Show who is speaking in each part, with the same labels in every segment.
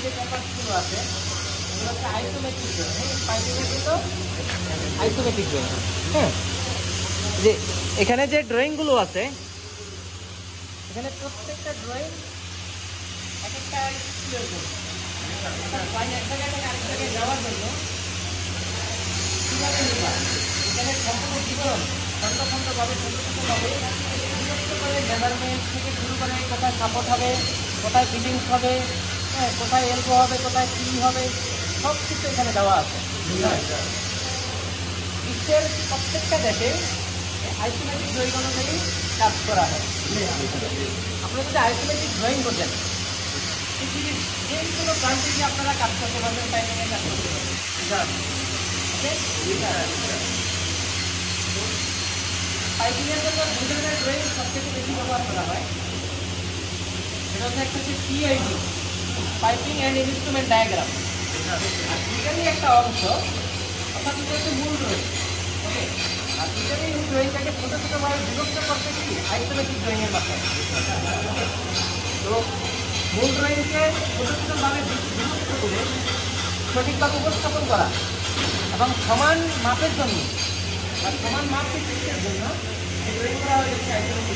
Speaker 1: যে পেপারসগুলো আছে এগুলো হচ্ছে আইসোমেট্রিক ড্রয়িং। পাইপিংয়ের কিন্তু আইসোমেট্রিক ড্রয়িং। হ্যাঁ, যে এখানে যে ড্রয়িংগুলো আছে এখানে প্রত্যেকটা ড্রয়িং এক একটা স্কুলের জন্য, এক জায়গা থেকে আরেক জায়গায় যাওয়ার জন্য কীভাবে নেবা এখানে সম্পূর্ণ বিবরণ খণ্ড খণ্ডভাবে বিভক্ত করে মেজারমেন্ট থেকে শুরু করে কোথায় সাপোর্ট হবে, কোথায় ফিটিংস হবে, হ্যাঁ, কোথায় এলবো হবে, কোথায় কি হবে, সব কিছু এখানে দেওয়া আছে। বিশ্বের প্রত্যেকটা দেশে আইসোমেট্রিক ড্রয়িং অনুযায়ী কাজ করা হয়। আপনারা যদি আইসোমেট্রিক ড্রয়িং করছেন পৃথিবীর যে কোনো কান্ট্রিতে আপনারা কাজ করতে পারবেন, পাইপিংয়ে কাজ করতে পারবেন। পাইপিংয়ের জন্য দুই ধরনের ড্রয়িং সবথেকে বেশি ব্যবহার করা হয়। এটা হচ্ছে একটা হচ্ছে PID, piping and instrument diagram. আর দুইটারই একটা অংশ, অর্থাৎ এটা হচ্ছে মূল ড্রয়িং। ওকে, আর দুইটারই এই ড্রয়িংটাকে ছোটো ছোটোভাবে বিভক্ত করতে কি আইসোমেট্রিক ড্রয়িংয়ের মাধ্যমে। তো মূল ড্রয়িংকে ছোটো ছোটোভাবে বিভক্ত করে সঠিকভাবে উপস্থাপন করা এবং সমান মাপের জন্য আর সমান মাপ ভিত্তিকের জন্য এই ড্রয়িং করা হয়েছে আইসোমেট্রিক।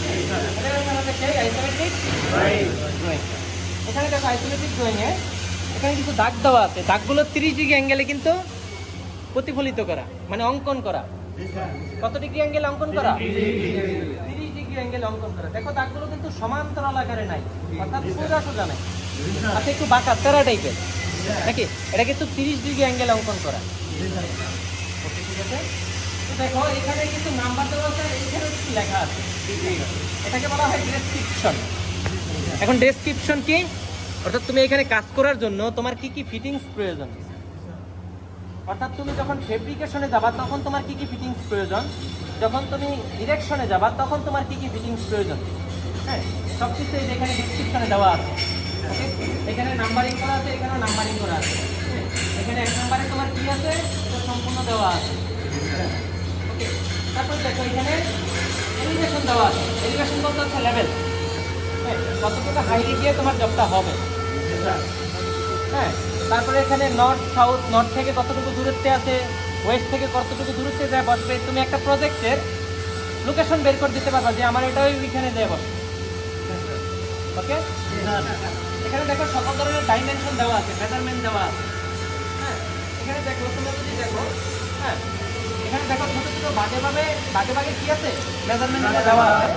Speaker 1: Isometric drawing. এখানে দেখো আইসোমেট্রিক ড্রয়িংয়ে এখানে কিছু দাগ দেওয়া আছে, দাগগুলো 30 ডিগ্রি অ্যাঙ্গেলে কিন্তু প্রতিফলিত করা, মানে অঙ্কন করা। কত ডিগ্রি অ্যাঙ্গেলে অঙ্কন করা? 30 ডিগ্রি অ্যাঙ্গেলে অঙ্কন করা। দেখো দাগগুলো কিন্তু সমান্তরাল আকারে নাই, অর্থাৎ সোজা সোজা নাই, আচ্ছা একটু বাঁকা তেরা টাইপের নাকি। এটা কিন্তু 30 ডিগ্রি অ্যাঙ্গেলে অঙ্কন করা। ওকে, ঠিক আছে। তো দেখো এখানে কিন্তু নাম্বার দেওয়া আছে, এখানে কিছু লেখা আছে, এটাকে বলা হয় ডেসক্রিপশন। এখন ডেসক্রিপশন কি? অর্থাৎ তুমি এখানে কাজ করার জন্য তোমার কি কি ফিটিংস প্রয়োজন, অর্থাৎ তুমি যখন ফেব্রিকেশনে যাবা তখন তোমার কি কি ফিটিংস প্রয়োজন, যখন তুমি ডিরেকশনে যাবা তখন তোমার কি কি ফিটিংস প্রয়োজন। হ্যাঁ, সব কিছু এখানে ডেসক্রিপশনে দেওয়া আছে। ওকে, এখানে নাম্বারিং করা আছে, এখানেও নাম্বারিং করা আছে। এখানে 1 নম্বরে তোমার কি আছে এটা সম্পূর্ণ দেওয়া আছে। ওকে, তারপর দেখো এখানে এলিভেশন দেওয়া আছে। এলিভেশন বলতে হচ্ছে লেভেল, হ্যাঁ, কতটুকু হাইটে গিয়ে তোমার জবটা হবে। হ্যাঁ, তারপরে এখানে নর্থ সাউথ, নর্থ থেকে কতটুকু দূরত্বে আছে, ওয়েস্ট থেকে কতটুকু দূরত্বে যায় বসবে। তুমি একটা প্রজেক্টের লোকেশন বের করে দিতে পারবা যে আমার এটা ওইখানে যায় বসবে। ওকে, এখানে দেখো সকল ধরনের ডাইমেনশন দেওয়া আছে, মেজারমেন্ট দেওয়া আছে। হ্যাঁ, এখানে দেখো তোমরা যদি দেখো, হ্যাঁ, এখানে দেখো ছোটো ছোটো ভাগে ভাগে কি আছে, মেজারমেন্টগুলো দেওয়া আছে।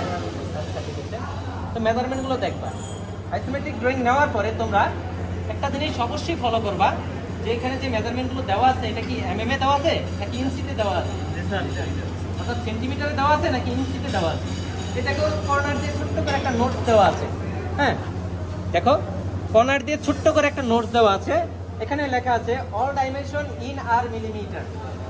Speaker 1: তো মেজারমেন্টগুলো দেখবা। আইসোমেট্রিক ড্রয়িং নেওয়ার পরে তোমরা একটা জিনিস অবশ্যই ফলো করবা যে এখানে যে মেজারমেন্টগুলো দেওয়া আছে এটা কি এমএম এ দেওয়া আছে নাকি ইঞ্চিতে দেওয়া আছে, অর্থাৎ সেন্টিমিটারে দেওয়া আছে নাকি ইঞ্চিতে দেওয়া আছে। এটাকেও কর্নার দিয়ে ছোট্ট করে একটা নোটস দেওয়া আছে। হ্যাঁ, দেখো কর্নার দিয়ে ছোট্ট করে একটা নোটস দেওয়া আছে, এখানে লেখা আছে all dimension in are millimeter.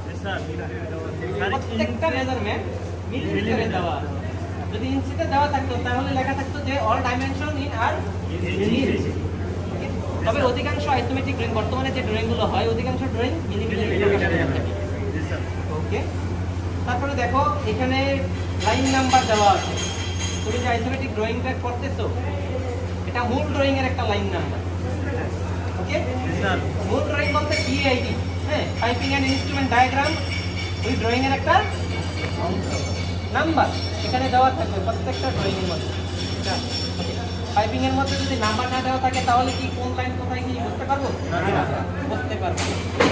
Speaker 1: প্রত্যেকটা মেজারমেন্ট মিলিমিটারে দেওয়া আছে। যদি ইঞ্চিতে দেওয়া থাকতো তাহলে লেখা থাকতো যে all dimension in are millimeter. তবে অধিকাংশ আইসোমেট্রিক ড্রয়িং বর্তমানে যে ড্রয়িংগুলো হয় অধিকাংশ ড্রয়িং মিলিমিটারে থাকে। ওকে, তারপরে দেখো এখানে লাইন নাম্বার দেওয়া আছে। তুমি যে আইসোমেট্রিক ড্রয়িংটা করতেছো এটা মূল ড্রয়িং এর একটা লাইন নাম্বার। ওকে, মূল ড্রয়িং বলতে পিআইডি, হ্যাঁ, পাইপিং এন্ড ইনস্ট্রুমেন্ট ডায়াগ্রাম, ওই ড্রয়িং এর একটা নাম্বার এখানে দেওয়া থাকবে প্রত্যেকটা ড্রয়িং এর মধ্যে। পাইপিং এর মধ্যে যদি নাম্বার না দেওয়া থাকে তাহলে কি কোন লাইন কোথায় কি বুঝতে পারবো? বুঝতে পারবো।